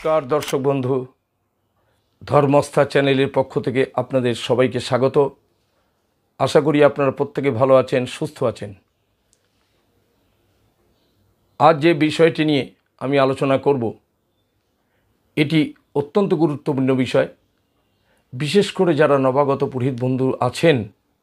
নমস্কার দর্শক বন্ধু, ধর্মস্থা চ্যানেলের পক্ষ থেকে আপনাদের সবাইকে স্বাগত। আশা করি আপনারা প্রত্যেকে ভালো আছেন, সুস্থ আছেন। আজ যে বিষয়টি নিয়ে আমি আলোচনা করব, এটি অত্যন্ত গুরুত্বপূর্ণ বিষয়। বিশেষ করে যারা নবাগত পুরোহিত বন্ধু আছেন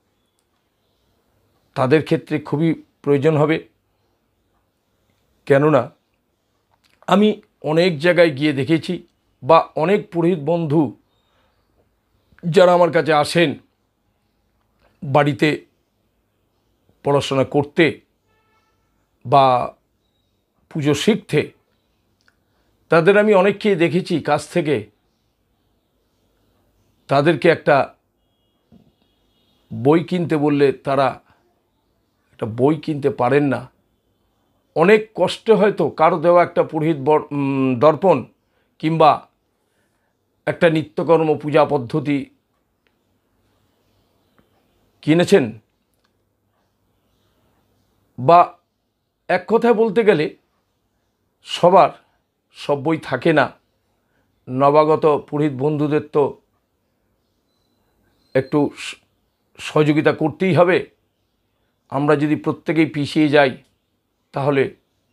তাদের ক্ষেত্রে খুবই প্রয়োজন হবে। কেননা আমি অনেক জায়গায় গিয়ে দেখেছি বা অনেক পুরোহিত বন্ধু যারা আমার কাছে আসেন বাড়িতে পড়াশোনা করতে বা পুজো শিখতে, তাদের আমি অনেককেই দেখেছি কাছ থেকে তাদেরকে একটা বই কিনতে বললে তারা একটা বই কিনতে পারেন না। অনেক কষ্টে হয়তো কারো দেওয়া একটা পুরোহিত দর্পণ কিংবা একটা নিত্যকর্ম পূজা পদ্ধতি কিনেছেন, বা এক কথায় বলতে গেলে সবার সব বই থাকে না। নবাগত পুরোহিত বন্ধুদের তো একটু সহযোগিতা করতেই হবে। আমরা যদি প্রত্যেকেই পিছিয়ে যাই তাহলে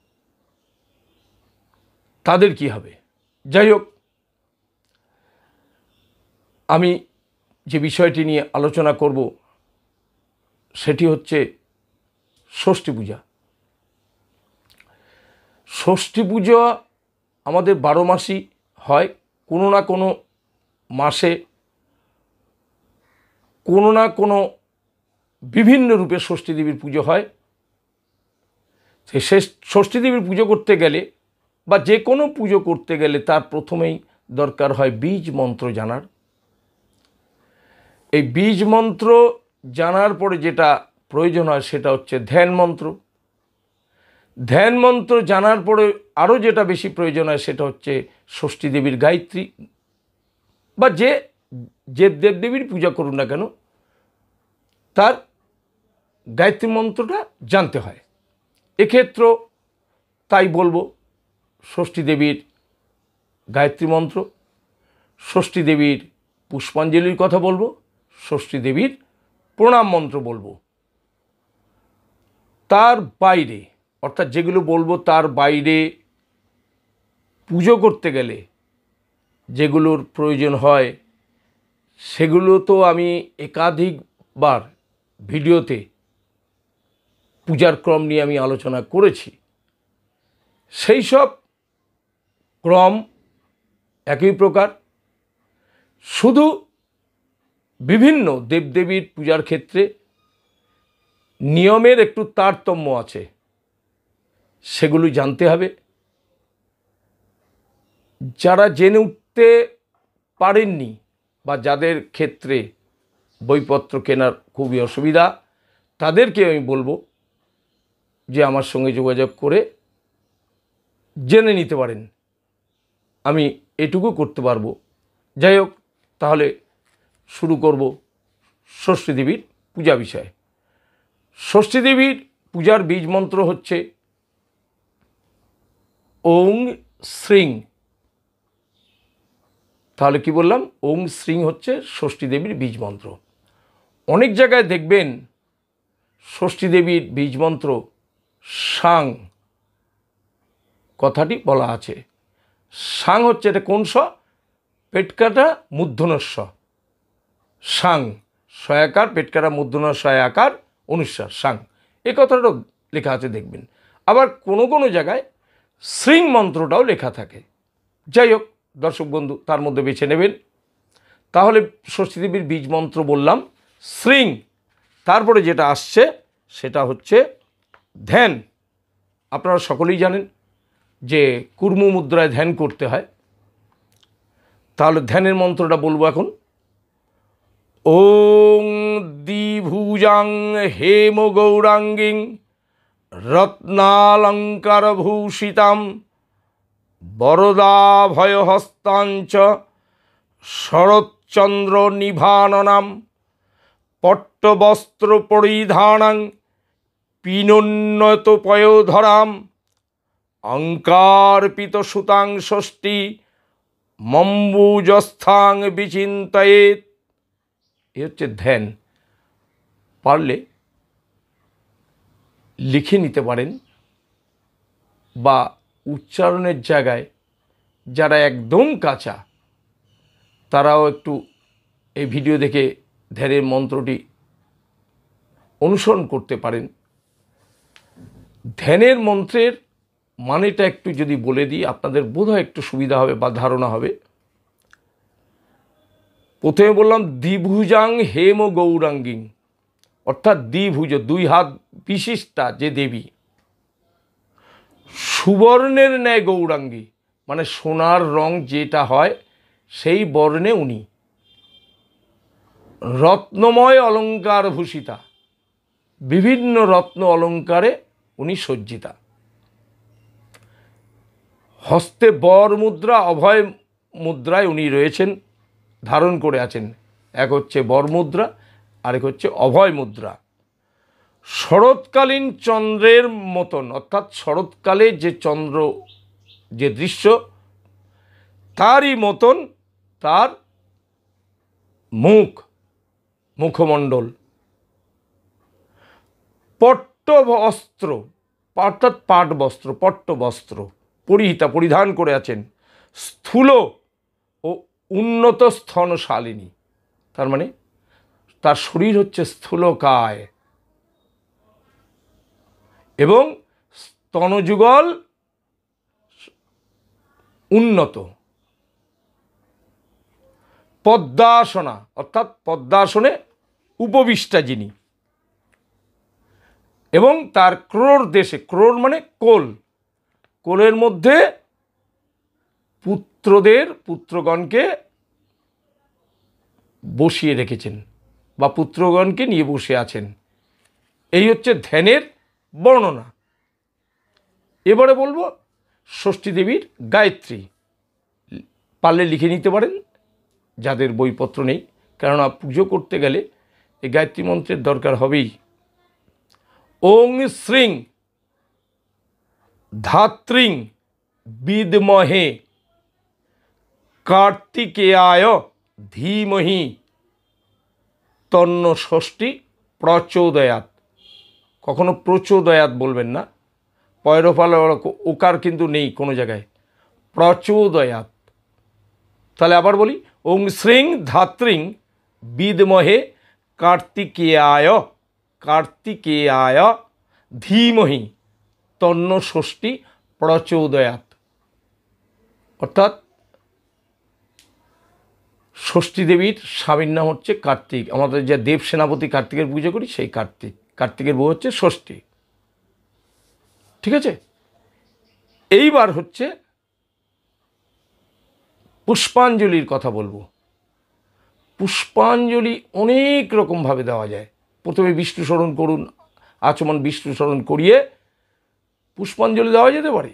তাদের কি হবে? যাই হোক, আমি যে বিষয়টি নিয়ে আলোচনা করব সেটি হচ্ছে ষষ্ঠী পূজা। ষষ্ঠী পূজা আমাদের 12 মাসই হয়। কোনো না কোনো মাসে কোনো না কোনো বিভিন্ন রূপে ষষ্ঠী দেবীর পুজো হয়। সেই ষষ্ঠী দেবীর পুজো করতে গেলে বা যে কোনো পুজো করতে গেলে তার প্রথমেই দরকার হয় বীজ মন্ত্র জানার। এই বীজ মন্ত্র জানার পরে যেটা প্রয়োজন হয় সেটা হচ্ছে ধ্যান মন্ত্র। ধ্যান মন্ত্র জানার পরে আরও যেটা বেশি প্রয়োজন হয় সেটা হচ্ছে ষষ্ঠী দেবীর গায়ত্রী, বা যে দেবদেবীর পূজা করুন না কেন তার গায়ত্রী মন্ত্রটা জানতে হয়। এক্ষেত্রে তাই বলবো ষষ্ঠী দেবীর গায়ত্রী মন্ত্র, ষষ্ঠী দেবীর পুষ্পাঞ্জলির কথা বলবো, ষষ্ঠী দেবীর প্রণাম মন্ত্র বলবো। তার বাইরে, অর্থাৎ যেগুলো বলবো তার বাইরে পুজো করতে গেলে যেগুলোর প্রয়োজন হয় সেগুলো তো আমি একাধিকবার ভিডিওতে পূজার ক্রম নিয়ে আমি আলোচনা করেছি। সেই সব ক্রম একই প্রকার, শুধু বিভিন্ন দেবদেবীর পূজার ক্ষেত্রে নিয়মের একটু তারতম্য আছে, সেগুলো জানতে হবে। যারা জেনে উঠতে পারেননি বা যাদের ক্ষেত্রে বইপত্র কেনার খুবই অসুবিধা, তাদেরকে আমি বলবো যে আমার সঙ্গে যোগাযোগ করে জেনে নিতে পারেন। আমি এটুকু করতে পারবো। যাই হোক, তাহলে শুরু করব ষষ্ঠী দেবীর পূজা বিষয়ে। ষষ্ঠী দেবীর পূজার বীজ মন্ত্র হচ্ছে ওং শ্রীং। তাহলে কি বললাম? ওং শ্রীং হচ্ছে ষষ্ঠী দেবীর বীজ মন্ত্র। অনেক জায়গায় দেখবেন ষষ্ঠী দেবীর বীজ মন্ত্র সাং কথাটি বলা আছে। সাং হচ্ছে, এটা কোন স? পেটকাটা মূর্ধন্যস্ব। সাং সয়াকার, পেটকাটা মূর্ধন্য সয়াকার অনুস্বার, সাং, এই কথাটাও লেখা আছে দেখবেন। আবার কোনো কোনো জায়গায় শ্রীং মন্ত্রটাও লেখা থাকে। যাই হোক দর্শক বন্ধু, তার মধ্যে বেছে নেবেন। তাহলে ষষ্ঠী দেবীর বীজ মন্ত্র বললাম শ্রীং, তারপরে যেটা আসছে সেটা হচ্ছে ধ্যান। আপনারা সকলেই জানেন যে কুর্ম মুদ্রায় ধ্যান করতে হয়। তাহলে ধ্যানের মন্ত্রটা বলবো এখন। ওং দ্বিভুজাং হেম গৌরাঙ্গীং রত্নালঙ্কারভূষিতাম বরদাভয়হস্তাঞ্চ শরৎচন্দ্র নিভাননাম পট্টবস্ত্র পরিধানাং পিনোন্নত পয়োধরাম অঙ্কার্পিত সুতাং ষষ্ঠী মম্বুজস্থাং বিচিন্তয়েত। এ হচ্ছে ধ্যান। পারলে লিখে নিতে পারেন, বা উচ্চারণের জায়গায় যারা একদম কাঁচা তারাও একটু এই ভিডিও দেখে ধ্যানের মন্ত্রটি অনুসরণ করতে পারেন। ধ্যানের মন্ত্রের মানেটা একটু যদি বলে দিই আপনাদের বোধহয় একটু সুবিধা হবে বা ধারণা হবে। প্রথমে বললাম দ্বিভুজাং হেম গৌরাঙ্গী, অর্থাৎ দ্বিভুজ, দুই হাত বিশিষ্টা যে দেবী, সুবর্ণের ন্যায় গৌরাঙ্গী, মানে সোনার রং যেটা হয় সেই বর্ণে উনি, রত্নময় অলঙ্কার ভূষিতা, বিভিন্ন রত্ন অলঙ্কারে উনি সজ্জিতা, হস্তে বর মুদ্রা, অভয় মুদ্রায় উনি রয়েছেন, ধারণ করে আছেন। এক হচ্ছে বর মুদ্রা, আরেক হচ্ছে অভয় মুদ্রা। শরৎকালীন চন্দ্রের মতন, অর্থাৎ শরৎকালে যে চন্দ্র যে দৃশ্য তারই মতন তার মুখমণ্ডল। পট্ট বস্ত্র, অর্থাৎ পাট বস্ত্র, পট্ট বস্ত্র পরিধান করে আছেন। স্থূল ও উন্নত স্তনশালিনী, তার মানে তার শরীর হচ্ছে স্থূলকায় এবং স্তনযুগল উন্নত। পদ্মাসনা, অর্থাৎ পদ্মাসনে উপবিষ্টা যিনি, এবং তার ক্রোর দেশে, ক্রোর মানে কোল, কোলের মধ্যে পুত্রগণকে বসিয়ে রেখেছেন বা পুত্রগণকে নিয়ে বসে আছেন। এই হচ্ছে ধ্যানের বর্ণনা। এবারে বলবো ষষ্ঠী দেবীর গায়ত্রী। পারলে লিখে নিতে পারেন যাদের বইপত্র নেই, কেননা পুজো করতে গেলে এই গায়ত্রী মন্ত্রের দরকার হবেই। ওং শ্রীং ধাত্রীং বিদ্মহে কার্তিকেয়ায় ধীমহি তন্ন ষষ্ঠী প্রচোদয়াৎ। কখনো প্রচোদয়াৎ বলবেন না, পয়রফাল ওকার কিন্তু নেই কোনো জায়গায়, প্রচোদয়াৎ। তাহলে আবার বলি, ওং শ্রীং ধাত্রীং বিদ্মহে কার্তিকেয়ায় ধীমহি তন্ন ষষ্ঠী প্রচোদয়াৎ। অর্থাৎ ষষ্ঠী দেবীর স্বামীর নাম হচ্ছে কার্তিক। আমাদের যে দেব সেনাপতি কার্তিকের পুজো করি সেই কার্তিকের বউ হচ্ছে ষষ্ঠী। ঠিক আছে, এইবার হচ্ছে পুষ্পাঞ্জলির কথা বলবো। পুষ্পাঞ্জলি অনেক রকমভাবে দেওয়া যায়। প্রথমে বিষ্ণু স্মরণ করুন, আচমন বিষ্ণু স্মরণ করিয়ে পুষ্পাঞ্জলি দেওয়া যেতে পারে।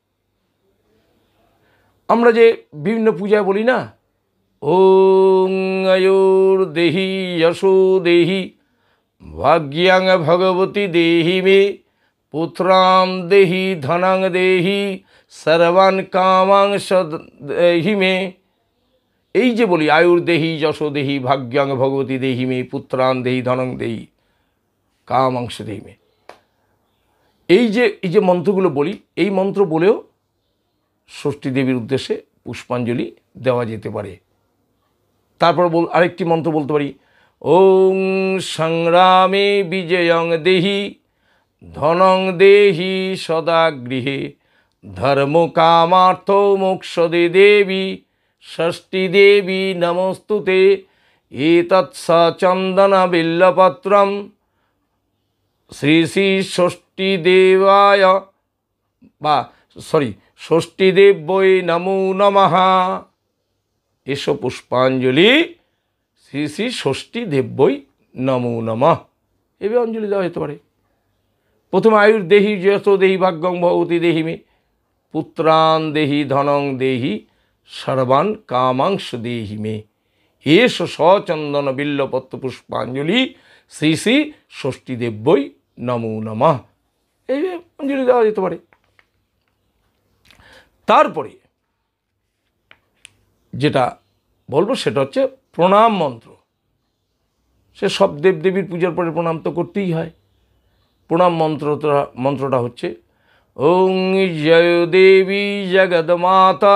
আমরা যে বিভিন্ন পূজায় বলি না, ওং আয়ুর দেহি যশো দেহি ভাগ্যাং ভগবতী দেহি মে পুত্রাম দেহি ধনাং দেহি সর্বান কামাং দেহি মে। এই যে বলি আয়ুর দেহি যশো দেহি ভাগ্যাং ভগবতী দেহি মে পুত্রান দেহি ধনং দেহি কামাংশ দেহি মে, এই যে মন্ত্রগুলো বলি, এই মন্ত্র বলেও ষষ্ঠী দেবীর উদ্দেশ্যে পুষ্পাঞ্জলি দেওয়া যেতে পারে। তারপর আরেকটি মন্ত্র বলতে পারি, ওং সংগ্রামে বিজয়ং দেহি ধনং দেহি সদা গৃহে ধর্ম কামার্থ মোক্ষদে দেবী ষষ্ঠী দেবী নমস্তুতে এতৎ চন্দন বিল্লপত্রম শ্রী শ্রী ষষ্ঠী দেবায় বা ষষ্ঠী দেব্যৈ নমো নমঃ। এসো পুষ্পাঞ্জলি শ্রী শ্রী ষষ্ঠী দেব্যৈ নমো নমঃ। এভাবে অঞ্জলি দেওয়া যেতে পারে। প্রথমে আয়ুর দেহি যশো দেহি ভাগ্যং ভগবতী দেহি মে পুত্রান দেহি ধনং দেহি সর্বান কামাংশ দেহি মে এসো সচন্দন বিল্লপত্র পুষ্পাঞ্জলি শ্রী শ্রী ষষ্ঠী দেব্যৈ নমো নমঃ। এইভাবে অঞ্জলি দেওয়া যেতে পারে। তারপরে যেটা বলবো সেটা হচ্ছে প্রণাম মন্ত্র। সে সব দেবদেবীর পূজার পরে প্রণাম তো করতেই হয়। প্রণাম মন্ত্রটা হচ্ছে ওং জয় দেবী জগদমাতা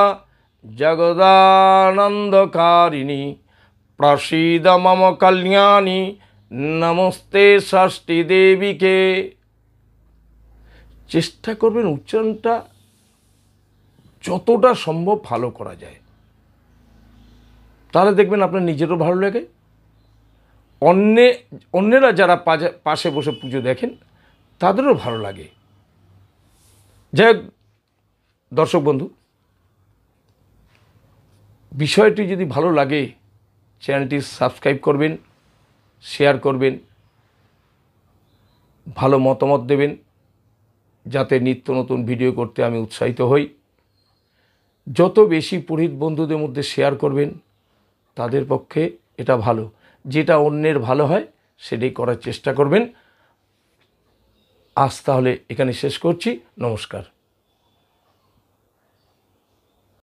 জগদানন্দকারিণী প্রসীদ মম কল্যাণী নমস্তে ষষ্ঠী দেবীকে। চেষ্টা করবেন উচ্চারণটা যতটা সম্ভব ভালো করা যায়, তাহলে দেখবেন আপনার নিজেরও ভালো লাগে, অন্যেরা যারা পাশে বসে পুজো দেখেন তাদেরও ভালো লাগে। যাই হোক দর্শক বন্ধু, বিষয়টি যদি ভালো লাগে চ্যানেলটি সাবস্ক্রাইব করবেন, শেয়ার করবেন, ভালো মতামত দেবেন, যাতে নিত্য নতুন ভিডিও করতে আমি উৎসাহিত হই। যত বেশি পুরোহিত বন্ধুদের মধ্যে শেয়ার করবেন তাদের পক্ষে এটা ভালো। যেটা অন্যের ভালো হয় সেটাই করার চেষ্টা করবেন। আজ তাহলে এখানে শেষ করছি। নমস্কার।